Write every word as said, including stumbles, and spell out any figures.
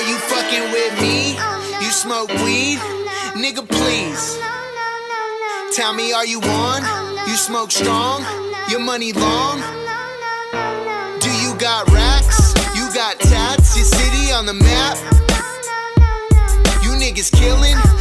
you fucking with me? You smoke weed? Nigga, please. Tell me, are you on? You smoke strong? Your money long? Do you got racks? You got tats? Your city on the map? You niggas killing?